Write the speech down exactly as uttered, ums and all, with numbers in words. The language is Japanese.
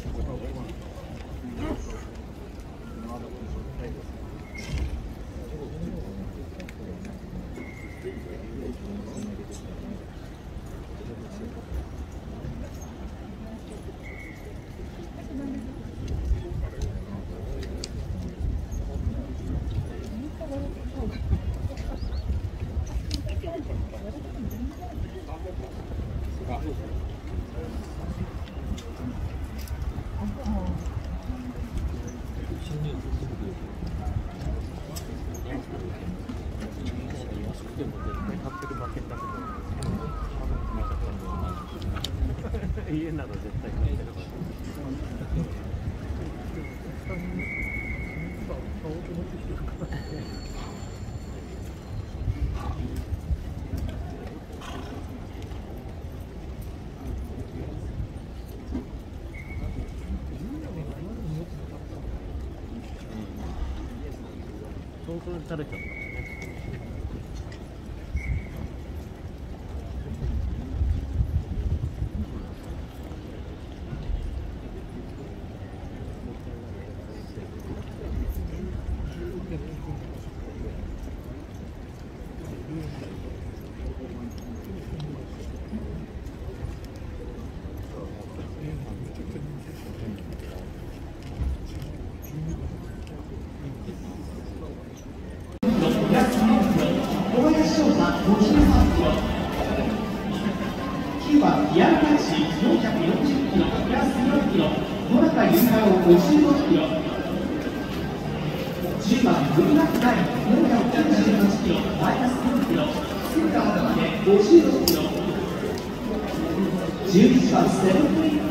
家なら絶対買ってるから。そうそう垂れちゃった。 きゅうばん、リアルタクシーよんひゃくよんじゅっキロプラスよんキロ、野中優香をごじゅうろっキロ。じゅうばん、グルナックラインよんひゃくきゅうじゅうはちキロマイナスよんキロ、センターまでごじゅうろっキロ。じゅういちばん、セブンプリン